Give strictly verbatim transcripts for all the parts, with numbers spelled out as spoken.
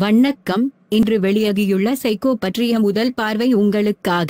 வணக்கம். இன்று வெளியாகியுள்ள சைக்கோ பற்றிய முதல் பார்வை உங்களுக்காக.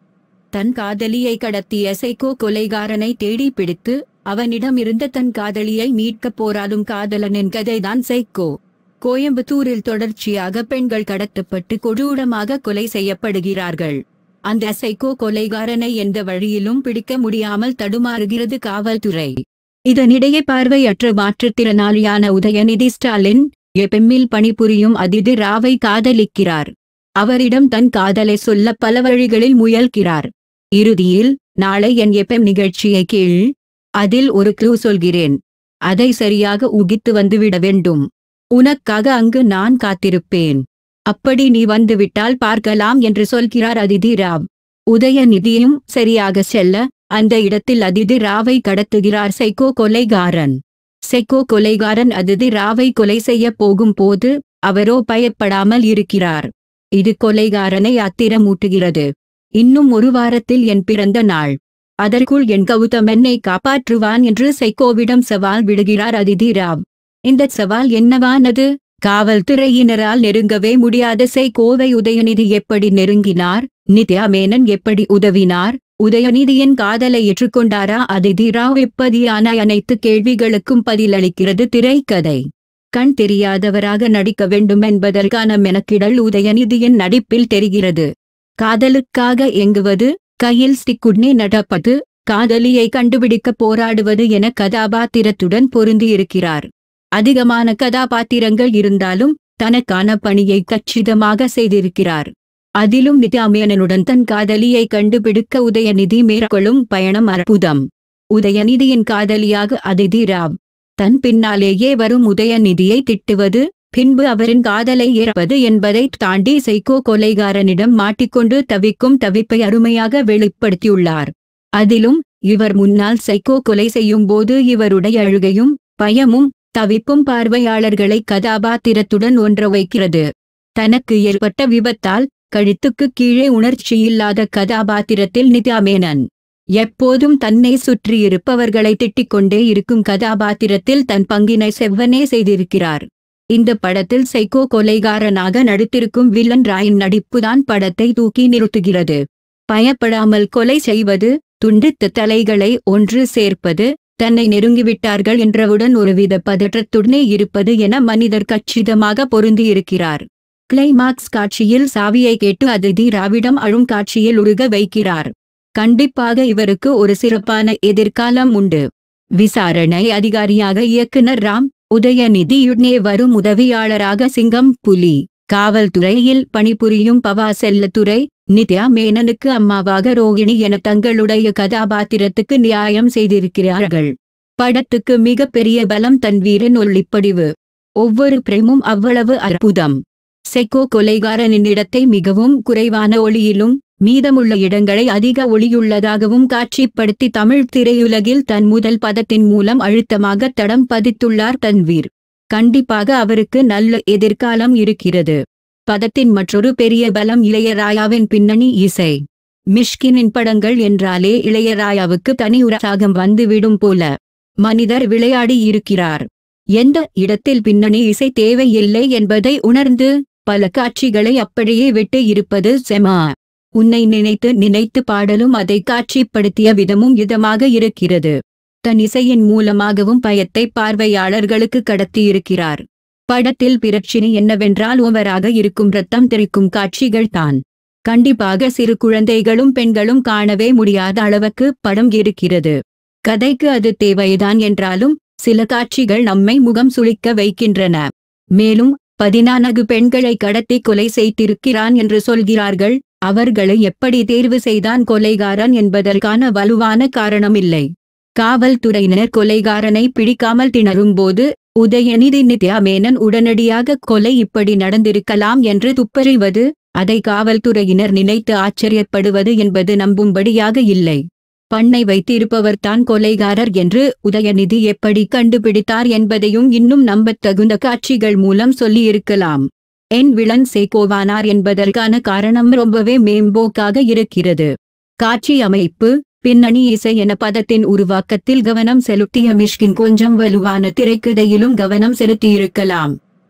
தன் காதலியை கடத்திய சைக்கோ கொலைகாரனை தேடி பிடித்து அவனிடம் இருந்த தன் காதலியை மீட்கப் போராடும் காதலனின் கதைதான் சைக்கோ. கோயம்புத்தூரில் தொடர்ச்சியாக பெண்கள் கடத்தப்பட்டு கொடூரமாக கொலை செய்யப்படுகிறார்கள். அந்த சைக்கோ கொலைகாரனை எந்த வழியிலும் பிடிக்க முடியாமல் தடுமாறுகிறது காவல்துறை. இதனிடையே பார்வையற்ற மாற்றுத்திறனாளியான உதயநிதி ஸ்டாலின் எப்எம்மில் பணிபுரியும் அதிதி ராவை காதலிக்கிறார். அவரிடம் தன் காதலை சொல்ல பல வழிகளில் முயல்கிறார். இறுதியில், நாளை என் எப்எம் நிகழ்ச்சியை கேள், அதில் ஒரு க்ளூ சொல்கிறேன், அதை சரியாக ஊகித்து வந்துவிட வேண்டும். உனக்காக அங்கு நான் காத்திருப்பேன். அப்படி நீ வந்துவிட்டால் பார்க்கலாம் என்று சொல்கிறார் அதிதி ராவ். உதயநிதியும் சரியாக செல்ல அந்த இடத்தில் அதிதி ராவை கடத்துகிறார் சைக்கோ கொலைகாரன். சைக்கோ கொலைகாரன் அதிதி ராவை கொலை செய்ய போகும் போது அவரோ பயப்படாமல் இருக்கிறார். இது கொலைகாரனை ஆத்திரமூட்டுகிறது. இன்னும் ஒரு வாரத்தில் என் பிறந்த நாள், அதற்குள் என் கௌதம் என்னை காப்பாற்றுவான் என்று சைக்கோவிடம் சவால் விடுகிறார் அதிதி ராவ். இந்த சவால் என்னவானது? காவல்துறையினரால் நெருங்கவே முடியாத சைக்கோவை உதயநிதி எப்படி நெருங்கினார்? நித்யா மேனன் எப்படி உதவினார்? உதயநிதியின் காதலை ஏற்றுக்கொண்டாரா? அதிதி ராவ் எப்படியான அனைத்து கேள்விகளுக்கும் பதிலளிக்கிறது திரைக்கதை. கண் தெரியாதவராக நடிக்க வேண்டும் என்பதற்கான மெனக்கிடல் உதயநிதியின் நடிப்பில் தெரிகிறது. காதலுக்காக எங்குவது, கையில் ஸ்டிக்குடனே நடப்பது, காதலியை கண்டுபிடிக்க போராடுவது என கதாபாத்திரத்துடன் பொருந்தியிருக்கிறார். அதிகமான கதாபாத்திரங்கள் இருந்தாலும் தனக்கான பணியை கச்சிதமாக செய்திருக்கிறார். அதிலும் நித்யா மேனனுடன் தன் காதலியை கண்டுபிடிக்க உதயநிதி மேற்கொள்ளும் பயணம் அற்புதம். உதயநிதியின் காதலியாக அதிதி ராவ் தன் பின்னாலேயே வரும் உதயநிதியை திட்டுவது, பின்பு அவரின் காதலை ஏற்பது என்பதை தாண்டி சைக்கோ கொலைகாரனிடம் மாட்டிக்கொண்டு தவிக்கும் தவிப்பை அருமையாக வெளிப்படுத்தியுள்ளார். அதிலும் இவர் முன்னால் சைக்கோ கொலை செய்யும் போது இவருடைய அழுகையும் பயமும் தவிப்பும் பார்வையாளர்களை கதாபாத்திரத்துடன் ஒன்ற வைக்கிறது. தனக்கு ஏற்பட்ட விபத்தால் கழுத்துக்கு கீழே உணர்ச்சியில்லாத கதாபாத்திரத்தில் நித்யா மேனன் எப்போதும் தன்னை சுற்றியிருப்பவர்களை திட்டிக்கொண்டே இருக்கும் கதாபாத்திரத்தில் தன் பங்கினை செவ்வனே செய்திருக்கிறார். இந்த படத்தில் சைக்கோ கொலைகாரனாக நடித்திருக்கும் வில்லன் ராயின் நடிப்புதான் படத்தை தூக்கி நிறுத்துகிறது. பயப்படாமல் கொலை செய்வது, துண்டித்த தலைகளை ஒன்று சேர்ப்பது, தன்னை நெருங்கிவிட்டார்கள் என்றவுடன் ஒருவித பதற்றத்துடனே இருப்பது என மனிதர் கச்சிதமாக பொருந்தியிருக்கிறார். கிளைமாக்ஸ் காட்சியில் சாவியை கேட்டு அதிதி ராவிடம் அழும் காட்சியில் உருக வைக்கிறார். கண்டிப்பாக இவருக்கு ஒரு சிறப்பான எதிர்காலம் உண்டு. விசாரணை அதிகாரியாக இயக்குனர் ராம், உதயநிதியுடனே வரும் உதவியாளராக சிங்கம் புலி, காவல்துறையில் பணிபுரியும் பவா செல்லத்துறை, நித்யா மேனனுக்கு அம்மாவாக ரோகிணி என தங்களுடைய கதாபாத்திரத்துக்கு நியாயம் செய்திருக்கிறார்கள். படத்துக்கு மிக பெரிய பலம் தன்வீரின் ஒளிப்படிவு. ஒவ்வொரு பிரேமும் அவ்வளவு அற்புதம். சைக்கோ கொலைகாரனின் இடத்தை மிகவும் குறைவான ஒளியிலும் மீதமுள்ள இடங்களை அதிக ஒளியுள்ளதாகவும் காட்சிப்படுத்தி தமிழ் திரையுலகில் தன் முதல் பதத்தின் மூலம் அழுத்தமாக தடம் பதித்துள்ளார் தன்வீர். கண்டிப்பாக அவருக்கு நல்ல எதிர்காலம் இருக்கிறது. பதத்தின் மற்றொரு பெரிய பலம் இளையராயாவின் பின்னணி இசை. மிஷ்கினின் படங்கள் என்றாலே இளையராயாவுக்கு தனி உற்சாகம் வந்துவிடும் போல மனிதர் விளையாடி இருக்கிறார். எந்த இடத்தில் பின்னணி இசை தேவையில்லை என்பதை உணர்ந்து பல காட்சிகளை அப்படியே விட்டு இருப்பது செமா. உன்னை நினைத்து நினைத்து பாடலும் அதை காட்சிப்படுத்திய விதமும் இதமாக இருக்கிறது. தன் இசையின் மூலமாகவும் பயத்தை பார்வையாளர்களுக்கு கடத்தியிருக்கிறார். படத்தில் பிரச்சினை என்னவென்றால் ஓவராக இருக்கும் ரத்தம் தெறிக்கும் காட்சிகள் தான். கண்டிப்பாக சிறு குழந்தைகளும் பெண்களும் காணவே முடியாத அளவுக்கு படம் இருக்கிறது. கதைக்கு அது தேவைதான் என்றாலும் சில காட்சிகள் நம்மை முகம் சுளிக்க வைக்கின்றன. மேலும் பதினான்கு பெண்களை கடத்தி கொலை செய்திருக்கிறான் என்று சொல்கிறார்கள். அவர்களை எப்படி தேர்வு செய்தான் கொலைகாரன் என்பதற்கான வலுவான காரணமில்லை. காவல்துறையினர் கொலைகாரனை பிடிக்காமல் திணறும் போது உதயநிதி நித்யா மேனன் உடனடியாக கொலை இப்படி நடந்திருக்கலாம் என்று துப்பறிவது, அதை காவல்துறையினர் நினைத்து ஆச்சரியப்படுவது என்பது நம்பும்படியாக இல்லை. பண்ணை வைத்திருப்பவர் தான் கொலைகாரர் என்று உதயநிதி எப்படி கண்டுபிடித்தார் என்பதையும் இன்னும் நம்பத்தகுந்த காட்சிகள் மூலம் சொல்லியிருக்கலாம். என் வில்லன் சைக்கோவானார் என்பதற்கான காரணம் ரொம்பவே மேம்போக்காக இருக்கிறது. காட்சி அமைப்பு, பின்னணி இசை என பதத்தின் உருவாக்கத்தில் கவனம் செலுத்திய மிஷ்கின் கொஞ்சம் வலுவான திரைக்கதையிலும் கவனம் செலுத்தியிருக்கலாம்.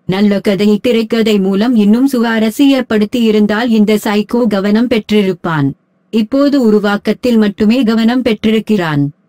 நல்ல கதை திரைக்கதை மூலம் இன்னும் சுவாரஸ்யப்படுத்தி இருந்தால் இந்த சைக்கோ கவனம் பெற்றிருப்பான். இப்போது உருவாக்கத்தில் மட்டுமே கவனம் பெற்றிருக்கிறான்.